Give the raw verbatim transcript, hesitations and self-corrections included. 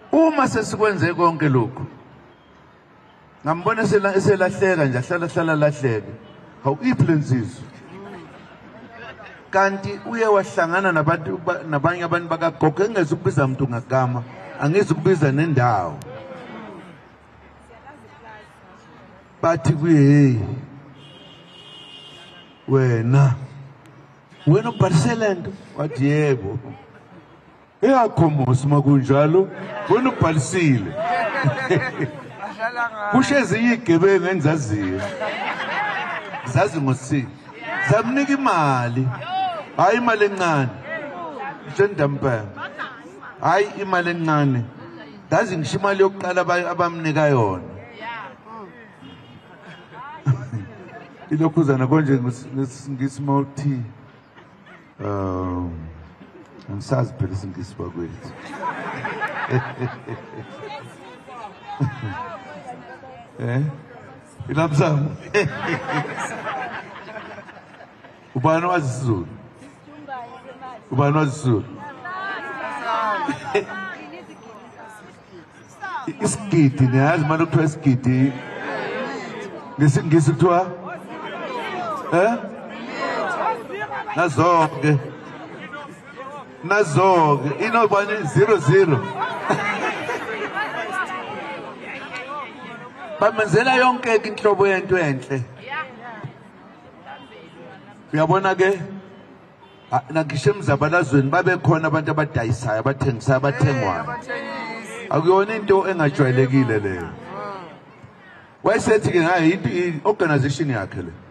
Uma sesikwenze konke lokho ngambona eselahleka nje ahlala hlala lahleke hawu iplensizwe kanti uye wahlangana nabantu nabanye abantu bakagogo engezukubiza umuntu ngagama angizukubiza nendawo bathi kuye wena wena ubhaliselento wathi yebo eyakhomosi makunjalo wena ubhalisile kusheze igebengu engizaziyo zazi ngosini zamnika imali hayi imali encane njendampa hayi imali encane dazi ngisho imali yokuqala abamnika yona ilokhuzana konje ngisimauthi um angisazi phela isingisi bakwethu eh ilapsamo ubani wazisizulu ubani wazisizulu isigidi niyazi manje kuthiwa isigidi ngesingisi kuthiwa eh nazonke nazonke inobani zero zero bamenzela yonke inhlobo yento enhle uyabona ke nakishe emzabalazweni babe khona abantu abadayisayo abathengisayo abathengwayo akuyona into engajwayelekile leyo wayesethi ke hayi i-organization yakhe le